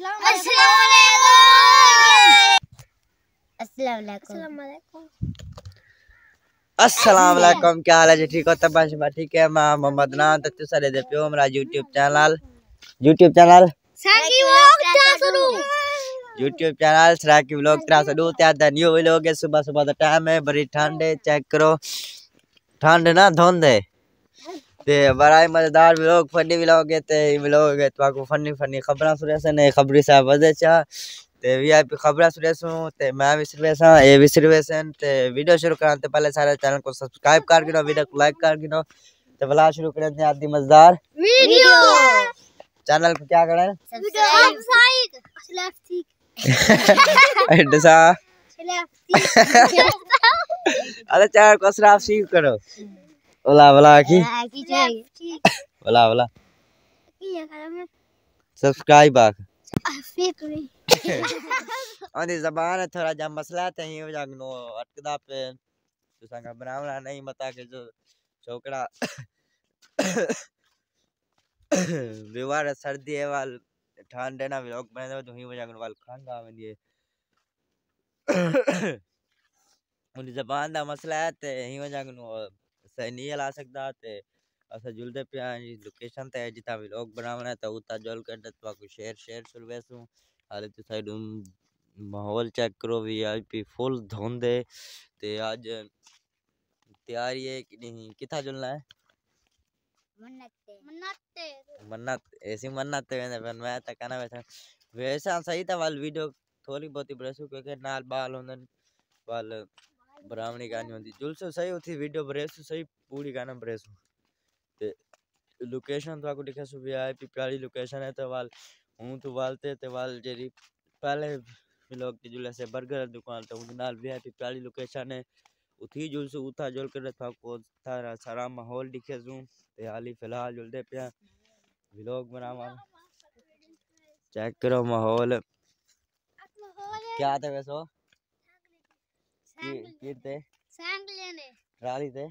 अस्सलाम वालेकुम। क्या हाल है जी? ठीक हो? तब ठीक है। मैं मोहम्मद नाम तू सारे दे पियो मेरा यूट्यूब चैनल सराकी व्लॉग 302 त्या न्यू व्लॉग है। सुबह सुबह का टाइम है, बड़ी ठंड है, चेक करो ठंड ना धुंध है ते बड़ा ही मजेदार व्लॉग फनी व्लॉग है ते व्लॉग है तो आपको फनी फनी खबरां सुने से ने खबरी साहब वदे चा ते वीआईपी खबरां सुने सु ते मैं भी सर्वेसा ए भी सर्वेसन ते वीडियो शुरू कराने पहले सारे चैनल को सब्सक्राइब कर गिनो, वीडियो को लाइक कर गिनो ते व्लॉग शुरू करते हैं। आदि मजेदार वीडियो चैनल को क्या करें अरे चैनल को सब्सक्राइब करो ओला वाला की वाला वाला सब्सक्राइब आख ओदी ज़बान है थोड़ा जा मसला है ही हो जागनो अटकदा पे तो संग बनावना नहीं बता के जो छोकरा विवार सर्दी है वाल ठंड है ना व्लॉग बने तो ही हो जागनो वाल खांगा आवेंदी उनकी ज़बान दा मसला है ते ही हो जागनो सही नहीं ला सकदा ते असा जुलदे पे लोकेशन ते जिता व्लॉग बनावना तो उता जुल कर तो को शेयर सुरवेसु हाले तो साइड माहौल चेक करो वीआईपी फुल धुंध है ते आज तैयारी है कि नहीं किथा जुलना है मन्नत ऐसी मन्नत है मैं तो कहना वैसा सही था वाल वीडियो थोड़ी बहुत ही बरेसु क्योंकि नाल बाल होंदन वाल ब्राह्मणी गानी होंदी जुलसो सही होती वीडियो बरेसु सही पूरी गाना बरेसु ते लोकेशन तो आपको दिखा सु वीआईपी प्यारी लोकेशन है तो वाल हूं तो वालते ते वाल जेरी पहले व्लॉग के जुले से बर्गर दुकान तो उन नाल वीआईपी प्यारी लोकेशन है उठी जुलसु उठा जुल कर था को सारा सारा माहौल दिखे जूं ते हाली फिलहाल जुलदे पे व्लॉग बनावा चेक करो माहौल क्या था वैसो कीते सांग लेने राली ते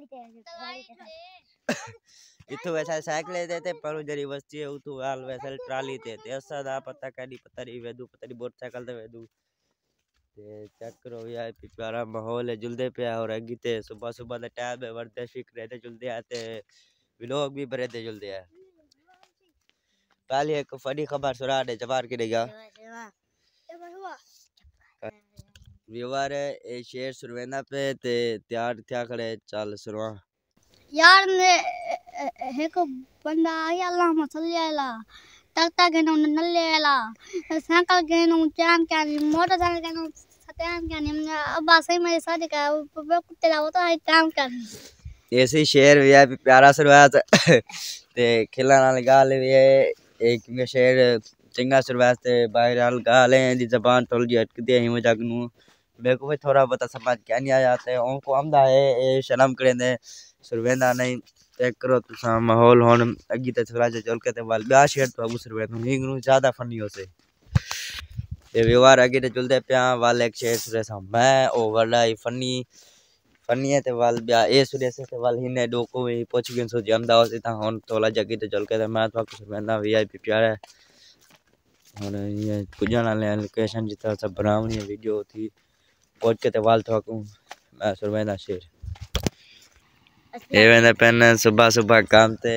इतो वैसा साइकिल देते पर जरी वस्ती है उतो हाल वैसा ट्राली ते ऐसा दा पता कदी पता री वेदू पता री मोटरसाइकिल ते वेदू ते चेक करो वीआईपी प्यारा माहौल है जुलदे पे और अगीते सुबह सुबह दा टाइम है वर्दे फिक्र ते जुलदे आते व्लॉग भी बरे ते जुलदे है। पहले एक फनी खबर सुना दे जवार के देगा व्यूअर ए शेयर सुरवेंदा पे ते तैयार क्या खड़े चल सुरवा यार ने एक बंदा आया अल्लाह मसल्ला तलता के नल्लेला साइकिल के चांद के मोटरसाइकिल के सत्यान के अब सही मेरी शादी का कुत्ते ला वो तो है काम कर ऐसे शेर वीआईपी प्यारा सुरवाया ते खिलाना लगा ले एक में शेर चिंगा सुरवाया ते वायरल गाले दी जबान टोल जी अटक दे ही मजाकनु मेरे को भी थोड़ा बता समझ क्या नहीं आया ते उनको आमदा है ए शर्म करेंदे सुरवेंदा नहीं चेक करो तुसा माहौल होन अगी ते थोड़ा जे चल के ते वाल बा शेर तो अबू सुरवेंदा नींगनु ज्यादा फनी हो से ये व्यवहार अगे ते चलदे पिया वाल एक शेर सुरे सा मैं ओ वाला फनी फनी है ते वाल ब्या ए सुरे से ते वाल हिने डोको भी पूछ गन सो जमदा हो से ता होन थोड़ा जगी ते चल के ते मैं तो सुरवेंदा वीआईपी प्यारा और ये कुजाना ले लोकेशन जितना सब बनावनी वीडियो थी पहुंच के ते वाल तो मैं सुरवेंदा शेर ये वेंदे पेन सुबह सुबह काम ते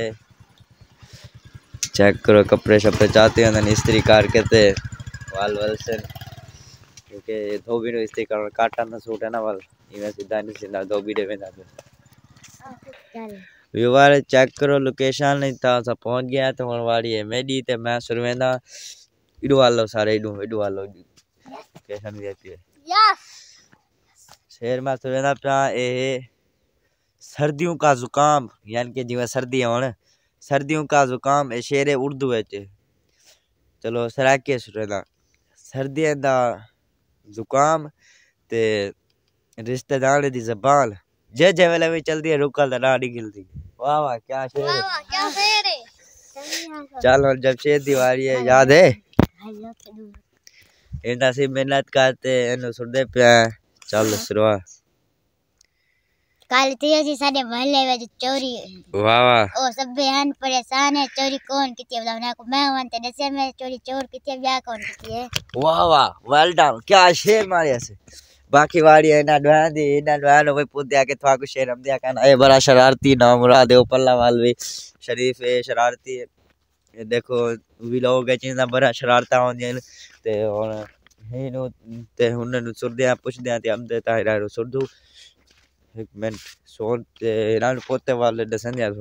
चेक करो कपड़े शपड़े चाहते हैं इस्त्री करके ते वाल वाल से क्योंकि धोबी नो इस्त्री कर काटा ना सूट है ना वाल इवें सीधा नहीं सीधा धोबी दे वेंदा व्यूअर चेक करो लोकेशन नहीं था सब पहुंच गया तो हुन वाली है मेडी ते मैं सुरवेंदा इडो वालो सारे इडो वालो लोकेशन देती है यस शेर में सुरवेंदा पे ए सर्दियों का जुकाम यानी कि जिवें सर्दी होन सर्दियों का जुकाम ए शेर उर्दू है चलो सराके सुरवेंदा सर्दियों दा जुकाम ते रिश्तेदार दी ज़बान जे जे वेले भी चलदी है रुकल दा ना निकलदी वाह वाह क्या शेर है चल और जब शेर दीवारी है याद है इंदा से मेहनत करते इन सुरदे पे चल सुरवा कल थी जी साडे महल्ले में चोरी। वाह वाह ओ सब बेहन परेशान है चोरी कौन की थी बताओ ना को मैं वनते दसे में चोरी चोर की थी ब्याह कौन की है। वाह वाह वेल डन क्या शेर मारे ऐसे बाकी वाड़ी है ना डवान कोई पुद्या के थवा को शेर हम दिया कहना ये बड़ा शरारती ना मुराद है पल्ला वाल भी शरीफ है शरारती है ये देखो भी लोग चीज़ बड़ा शरारता होंदियां ते और हे नो ते हुन सुरदिया पुछदिया ते हम ते ताहिरा सुरदू एक मिनट सोन ते ना पोते वाले दसंदिया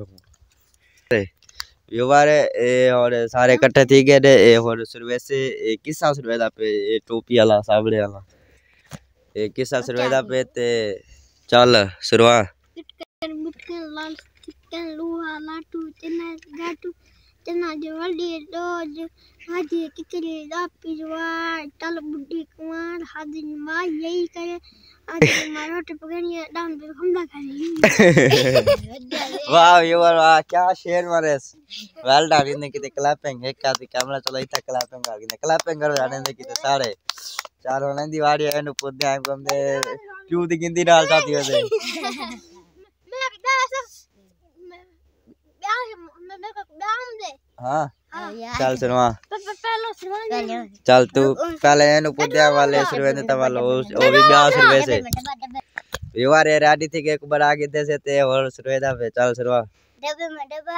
युवारे और सारे इकट्ठे थी गए और सुरवे से किस्सा सुरवेदा पे टोपी वाला साबड़े वाला किस्सा सुरवेदा पे ते चल सुरवा मुटकन लाल चिकन लोहा लाटू चना गाटू चना जवड़ी रोज हाजी किचड़ी दापी जवार टल बुड्ढी कुमार हाजी मां यही करे आज मारो टपगनिया डाम पे हमला करे। वाह युवर वाह क्या शेर मारे वेल डन इने किते क्लैपिंग एक आदमी कैमरा चला इता क्लैपिंग कर किते क्लैपिंग कर जाने दे किते सारे चार होने दी वाड़ी है नु पुदे आए बंदे क्यों दी गिनती डाल जाती है से हां चल सुनवा चल तू पहले नु पुदे वाले सुरवे ने तवालो ओ भी ब्याह सुरवे से युवा रे रेडी थी के एक बार आगे दे से ते और सुरवेदा पे चल सुरवा डब्बे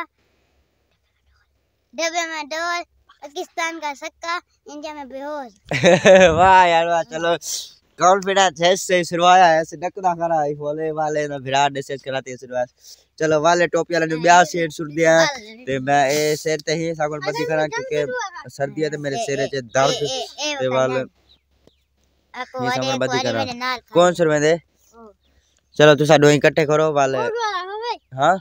में डोल पाकिस्तान का छक्का इंडिया में बेहोश। वाह यार वाह चलो कॉन्फिडेंस है से शुरुआया है से नकदा करा है बोले वाले ना विराट ने सेट कराती है शुरुआत चलो वाले टोपी वाले ने ब्याह सेट सुर दिया ते मैं ए सेट ते ही सागोल बदी करा क्योंकि सर्दी है ते मेरे सिर में दर्द ते वाले ये सागोल बदी करा कौन सुर में दे चलो तू साडो इकट्ठे करो वाले हां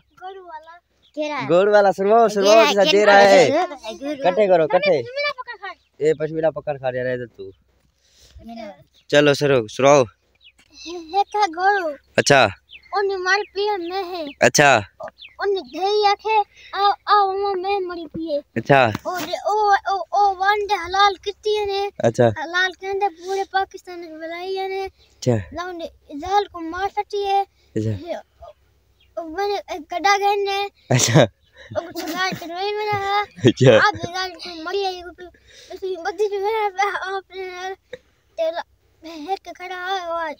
गोड़ वाला सुरवा के साथ दे रहा है इकट्ठे करो इकट्ठे ए पश्मीना पकड़ खा रहा है तू चलो सुराओ का गोड़ो अच्छा ओने मार पिए में है अच्छा ओने धई आखे आ में मरी पिए अच्छा ओ वनडे हलाल किती ने अच्छा हलाल कहंदे पूरे पाकिस्तान में बुलाई ने अच्छा लाउंडे इजराइल को मार सटी है अच्छा मैंने गड्ढा गहने अच्छा कुछ गाय चरवाई में रहा अच्छा आप इजराइल को मरी है इसी बद्दी जो है आपने तेला है के खड़ा और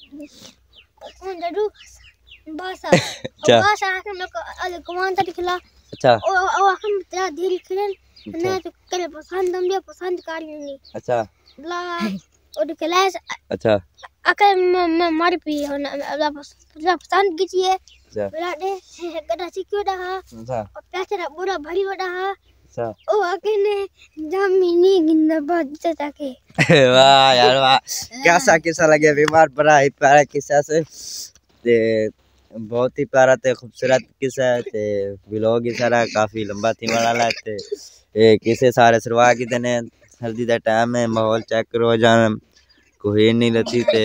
उन डू भाषा भाषा के लोग आज कमान तक खिला अच्छा ओ हम तेरा दिल खिलन ना तो करे पसंद हम लिए पसंद कर नहीं अच्छा ला और क्लास अच्छा अकर मैं मार पी हो ना पसंद कीजिए अच्छा बेटा दे गदा सिक्योर रहा अच्छा और पैसा पूरा भरी रहा अच्छा ओ अकेले जमीनी गिंदा बात जाके वाह यार वाह कैसा किस्सा लगे बीमार पड़ा है प्यारा किस्सा से ते बहुत ही प्यारा ते खूबसूरत किस्सा है ते व्लॉग ही सारा काफी लंबा थी वाला है ते ये किसे सारे शुरुआत की देने सर्दी दा टाइम है माहौल चेक करो जान कोई नहीं रहती ते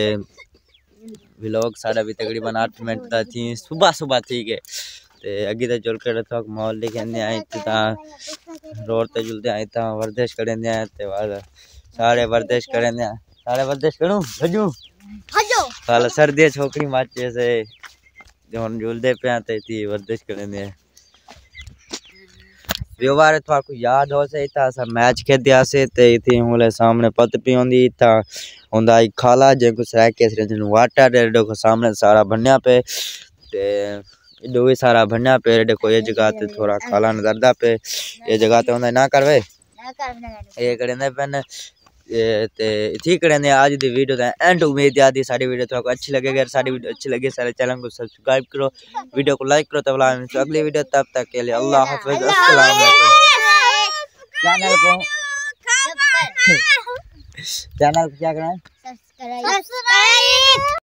व्लॉग सारा भी तकरीबन 8 मिनट दा थी सुबह ठीक है ते अगी ते चल कर तो माहौल लेके आए ता रोड ते जुलते आए ता वर्जिश करने आए ते बाद सारे वर्जिश करने सारे वर्जिश करूं भजू साला सर्दी छोकरी माचे से जोन जुलदे पे ते थी वर्जिश करने व्यवहार तो आपको याद हो से था सा मैच खेदिया से ते थी होले सामने पत पी होंदी था होंदा खाला जे को सरा के जन वाटर रेडो को सामने सारा बनया पे ते दो भी सारा बनया पे देखो ये जगह ते थोड़ा खाला नजरदा पे ये जगह ते होंदा ना करवे ये करने पेन ते ठीक करने आज दी वीडियो दा एंड उम्मीद आदि साडी वीडियो तो आपको अच्छी लगेगी अगर साडी वीडियो अच्छी लगे सारे चैनल को सब्सक्राइब करो वीडियो को लाइक करो तब अगली वीडियो तब तक के लिए अल्लाह हाफिज अस्सलाम वालेकुम चैनल को क्या करना है सब्सक्राइब